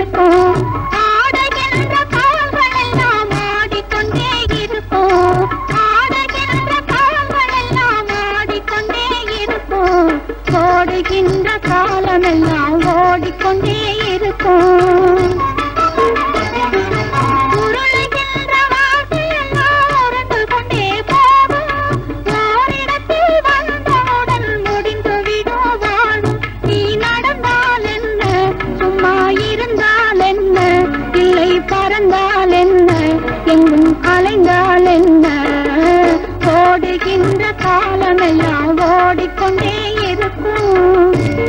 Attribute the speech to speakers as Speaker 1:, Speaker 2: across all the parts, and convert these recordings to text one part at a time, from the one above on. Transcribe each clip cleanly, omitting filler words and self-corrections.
Speaker 1: இருக்கும். ஆடுகின்ற கால்கள் எல்லாம் ஆடிக்கொண்டே இருக்கும். ஆடுகின்ற கால்கள் எல்லாம் ஆடிக்கொண்டே இருக்கும். ஓடுகின்ற காலமெல்லாம் ஓடிக்கொண்டே இருக்கும். எங்கும் அலைந்தால் என்ன ஓடுகின்ற காலமெல்லாம் ஓடிக்கொண்டே இருக்கும்.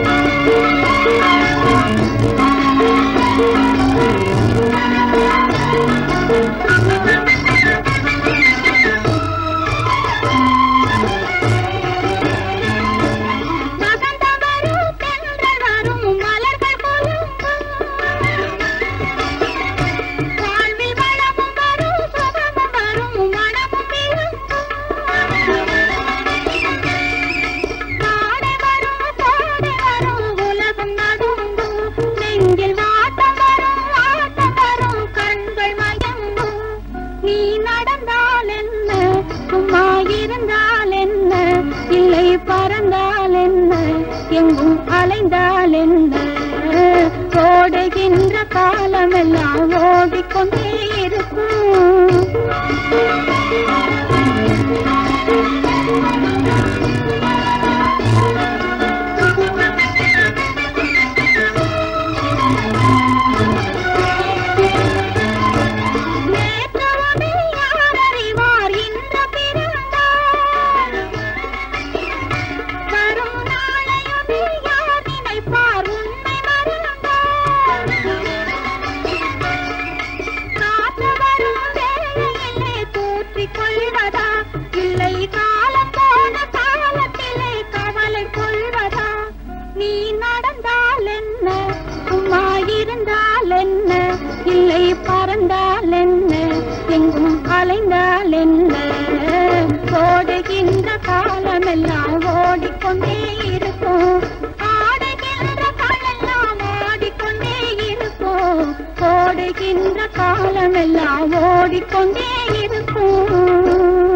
Speaker 1: எங்கும் அலைந்தால் என்ன ஓடுகின்ற காலமெல்லாம் ஓடிக்கொண்டே இருக்கும். இல்லை பறந்தால் என்ன எங்கும் அலைந்தால் என்ன ஓடுகின்ற காலமெல்லாம் ஓடிக்கொண்டே இருக்கும். ஆடுகின்ற காலெல்லாம் ஆடிக்கொண்டே இருக்கும். ஓடுகின்ற காலமெல்லாம் ஓடிக்கொண்டே இருக்கும்.